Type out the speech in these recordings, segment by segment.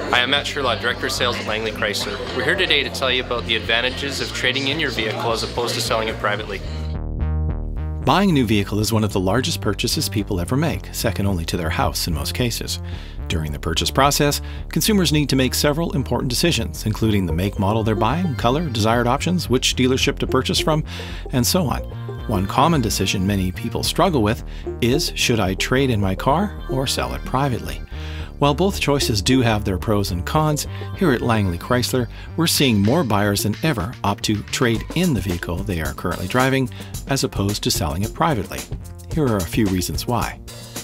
Hi, I'm Matt Sherlaw, Director of Sales at Langley Chrysler. We're here today to tell you about the advantages of trading in your vehicle as opposed to selling it privately. Buying a new vehicle is one of the largest purchases people ever make, second only to their house in most cases. During the purchase process, consumers need to make several important decisions, including the make, model they're buying, color, desired options, which dealership to purchase from, and so on. One common decision many people struggle with is, should I trade in my car or sell it privately? While both choices do have their pros and cons, here at Langley Chrysler, we're seeing more buyers than ever opt to trade in the vehicle they are currently driving, as opposed to selling it privately. Here are a few reasons why.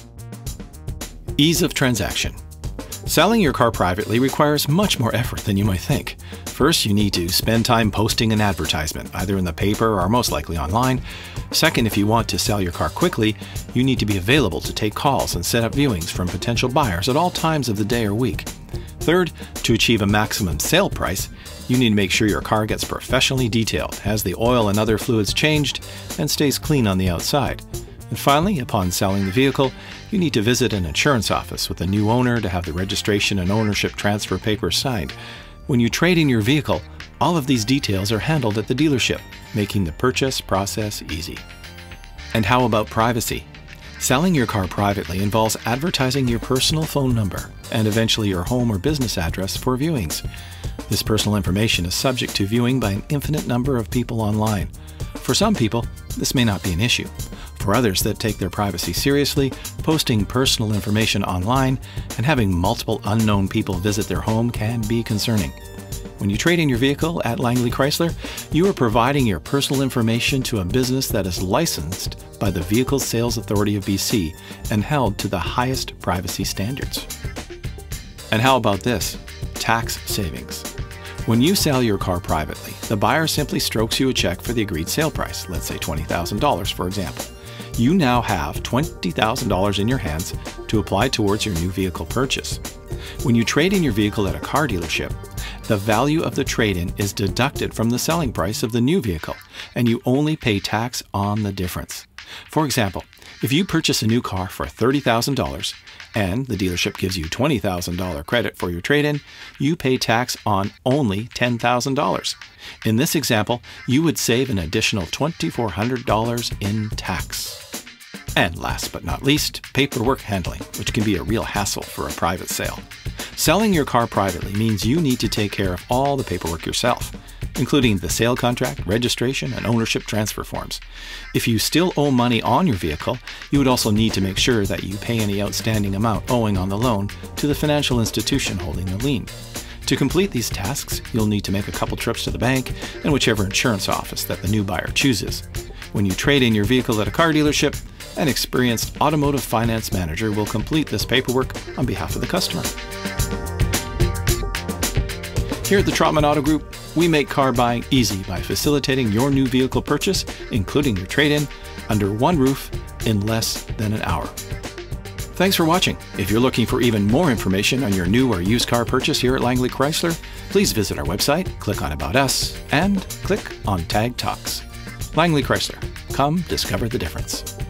Ease of transaction. Selling your car privately requires much more effort than you might think. First, you need to spend time posting an advertisement, either in the paper or most likely online. Second, if you want to sell your car quickly, you need to be available to take calls and set up viewings from potential buyers at all times of the day or week. Third, to achieve a maximum sale price, you need to make sure your car gets professionally detailed, has the oil and other fluids changed, and stays clean on the outside. And finally, upon selling the vehicle, you need to visit an insurance office with a new owner to have the registration and ownership transfer papers signed. When you trade in your vehicle, all of these details are handled at the dealership, making the purchase process easy. And how about privacy? Selling your car privately involves advertising your personal phone number and eventually your home or business address for viewings. This personal information is subject to viewing by an infinite number of people online. For some people, this may not be an issue. For others that take their privacy seriously, posting personal information online and having multiple unknown people visit their home can be concerning. When you trade in your vehicle at Langley Chrysler, you are providing your personal information to a business that is licensed by the Vehicle Sales Authority of BC and held to the highest privacy standards. And how about this? Tax savings. When you sell your car privately, the buyer simply strokes you a check for the agreed sale price, let's say $20,000 for example. You now have $20,000 in your hands to apply towards your new vehicle purchase. When you trade in your vehicle at a car dealership, the value of the trade-in is deducted from the selling price of the new vehicle, and you only pay tax on the difference. For example, if you purchase a new car for $30,000 and the dealership gives you $20,000 credit for your trade-in, you pay tax on only $10,000. In this example, you would save an additional $2,400 in tax. And last but not least, paperwork handling, which can be a real hassle for a private sale. Selling your car privately means you need to take care of all the paperwork yourself, including the sale contract, registration, and ownership transfer forms. If you still owe money on your vehicle, you would also need to make sure that you pay any outstanding amount owing on the loan to the financial institution holding the lien. To complete these tasks, you'll need to make a couple trips to the bank and whichever insurance office that the new buyer chooses. When you trade in your vehicle at a car dealership, an experienced automotive finance manager will complete this paperwork on behalf of the customer. Here at the Trotman Auto Group, we make car buying easy by facilitating your new vehicle purchase, including your trade-in, under one roof in less than an hour. Thanks for watching. If you're looking for even more information on your new or used car purchase here at Langley Chrysler, please visit our website, click on About Us, and click on Tag Talks. Langley Chrysler. Come discover the difference.